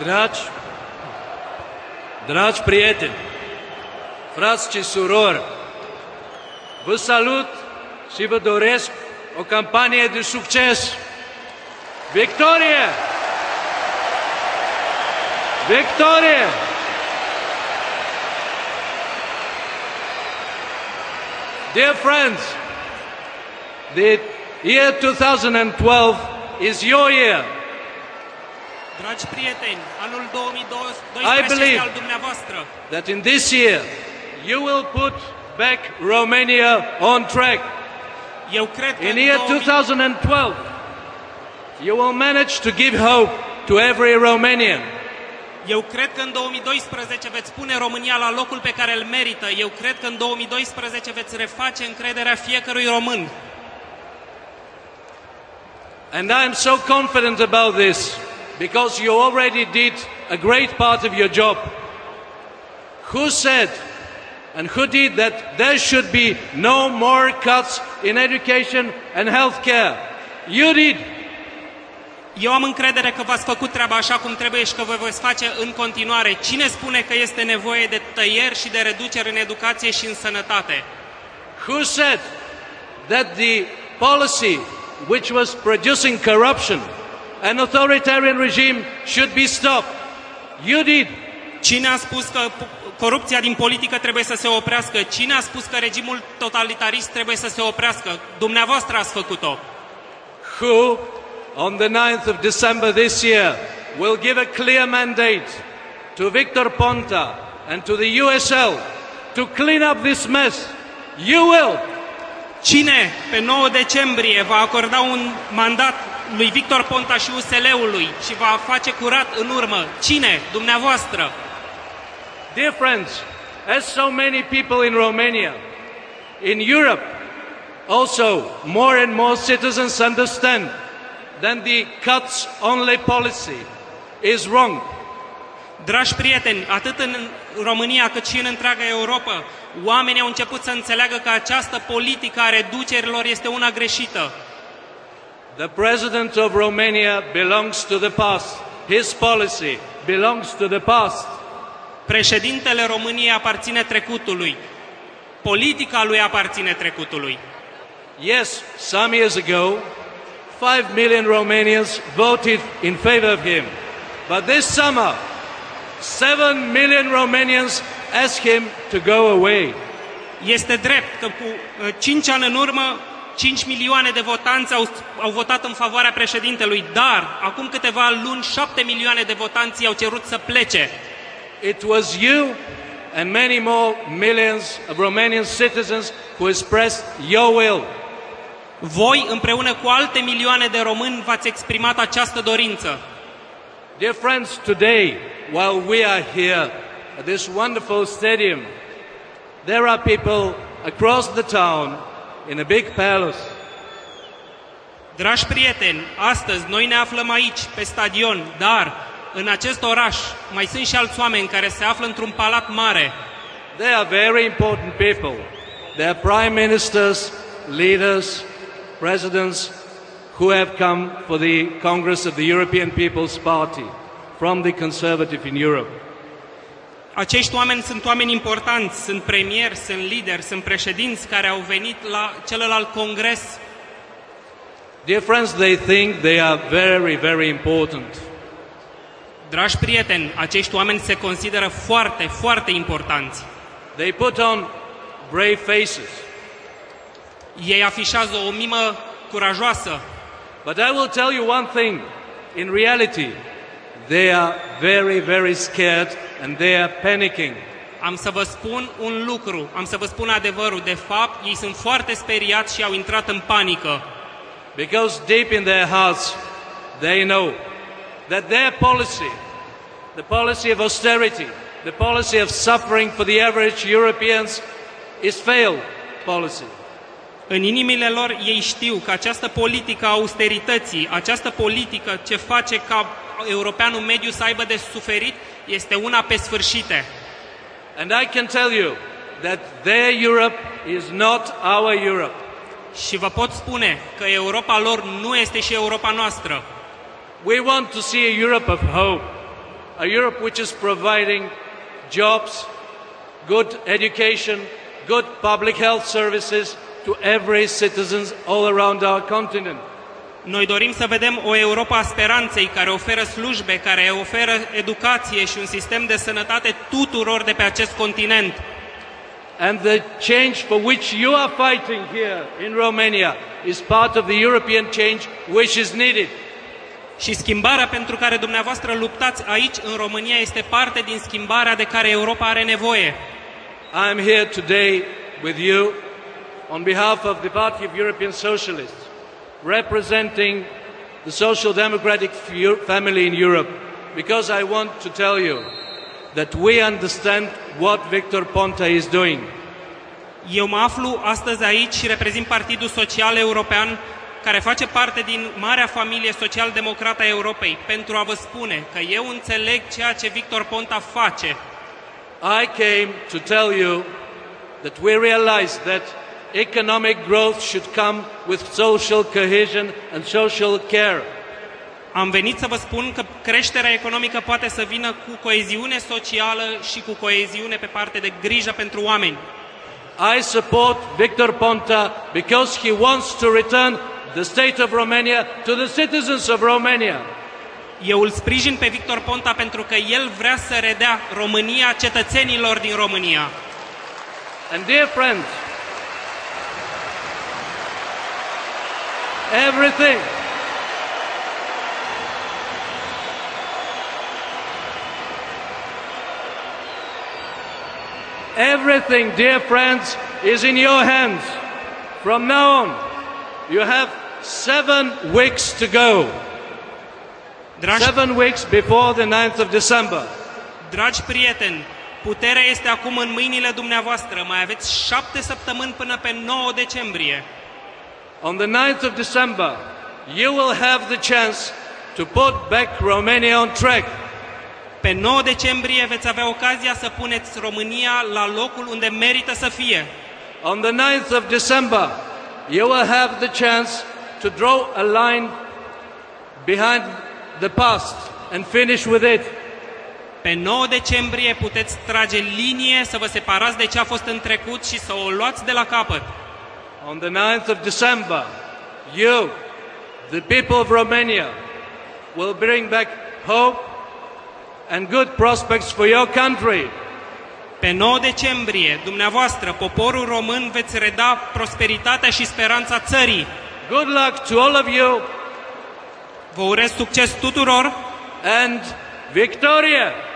Dragi prieteni, frați și surori, vă salut și vă doresc o campanie de succes. Victorie! Victorie! Dear friends, the year 2012 is your year. Dragi prieteni, anul 2012 este al dumneavoastră. That in this year you will put back Romania on track. Eu cred că in year 2012 you will manage to give hope to every Romanian. Eu cred că în 2012 veți pune România la locul pe care îl merită. Eu cred că în 2012 veți reface încrederea fiecărui român. And I am so confident about this because you already did a great part of your job. Who said and who did that there should be no more cuts in education and healthcare? You did. Eu am încredere că v-ați făcut treaba așa cum trebuie și că vă veți face în continuare. Cine spune că este nevoie de tăieri și de reduceri în educație și în sănătate? Who said that the policy which was producing corruption and authoritarian regime should be stopped? You did. Cine a spus că corupția din politică trebuie să se oprească? Cine a spus că regimul totalitarist trebuie să se oprească? Dumneavoastră ați făcut-o. Who, on the 9th of December this year, will give a clear mandate to Victor Ponta and to the USL to clean up this mess? You will. Cine pe 9 decembrie va acorda un mandat lui Victor Ponta și USL-ului și va face curat în urmă? Cine? Dumneavoastră. Dear friends, as so many people in Romania, in Europe, also more and more citizens understand that the cuts-only policy is wrong. Dragi prieteni, atât în România cât și în întreaga Europa, oamenii au început să înțeleagă că această politică a reducerilor este una greșită. The president of Romania belongs to the past. His policy belongs to the past. Președintele României aparține trecutului. Politica lui aparține trecutului. Yes, some years ago, 5 million Romanians voted in favor of him. But this summer, 7 million Romanians asked him to go away. Este drept că cu 5 ani în urmă, 5 milioane de votanți au votat în favoarea președintelui, dar acum câteva luni 7 milioane de votanți i-au cerut să plece. It was you and many more millions of Romanian citizens who expressed your will. Voi, împreună cu alte milioane de români, v-ați exprimat această dorință. Dear friends, today, while we are here at this wonderful stadium, there are people across the town in a big palace. Dragi prieteni, astăzi noi ne aflăm aici, pe stadion, dar în acest oraș mai sunt și alți oameni care se află într-un palat mare. They are very important people. They are prime ministers, leaders, presidents who have come for the Congress of the European People's Party from the Conservative in Europe. Acești oameni sunt oameni importanți, sunt premieri, sunt lideri, sunt președinți care au venit la celălalt congres. Dear friends, they think they are very, very important. Dragi prieteni, acești oameni se consideră foarte, foarte importanți. They put on brave faces. Ei afișează o mimă curajoasă. But I will tell you one thing. In reality, they are very, very scared and they are panicking. Am să vă spun un lucru, am să vă spun adevărul. De fapt, ei sunt foarte speriați și au intrat în panică. Because deep in their hearts, they know that their policy, the policy of austerity, the policy of suffering for the average Europeans, is failed policy. În inimile lor ei știu că această politică a austerității, această politică ce face ca europeanul mediu să aibă de suferit, este una pe sfârșite. And I can tell you that their Europe is not our Europe. Și vă pot spune că Europa lor nu este și Europa noastră. We want to see a Europe of hope. a Europe which is providing jobs, good education, good public health services to every citizen all around our continent. Noi dorim să vedem o Europa a speranței, care oferă slujbe, care oferă educație și un sistem de sănătate tuturor de pe acest continent. And the change for which you are fighting here in Romania is part of the European change which is needed. Și schimbarea pentru care dumneavoastră luptați aici în România este parte din schimbarea de care Europa are nevoie. I am here today with you on behalf of the Party of European Socialists, representing the Social Democratic family in Europe, because I want to tell you that we understand what Victor Ponta is doing. Eu mă aflu astăzi aici și reprezint Partidul Social European, care face parte din marea familie social-democrată a Europei, pentru a vă spune că eu înțeleg ceea ce Victor Ponta face. I came to tell you that we realize that economic growth should come with social cohesion and social care. Am venit să vă spun că creșterea economică poate să vină cu coeziune socială și cu coeziune pe parte de grijă pentru oameni. I support Victor Ponta because he wants to return the state of Romania to the citizens of Romania. Eu îl sprijin pe Victor Ponta pentru că el vrea să redea România cetățenilor din România. And dear friends, everything, dear friends, is in your hands. From now on, you have 7 weeks to go. 7 weeks before the 9th of December. Dragi prieteni, puterea este acum în mâinile dumneavoastră. Mai aveți 7 săptămâni până pe 9 decembrie. On the 9th of December, you will have the chance to put back Romania on track. Pe 9 decembrie veți avea ocazia să puneți România la locul unde merită să fie. On the 9th of December, you will have the chance to draw a line behind the past and finish with it. Pe 9 decembrie puteți trage linie să vă separați de ce a fost în trecut și să o luați de la capăt. On the 9th of December, you, the people of Romania, will bring back hope and good prospects for your country. Pe 9 decembrie, dumneavoastră, poporul român, veți reda prosperitatea și speranța țării. Good luck to all of you. Vă urez succes tuturor. And Victoria!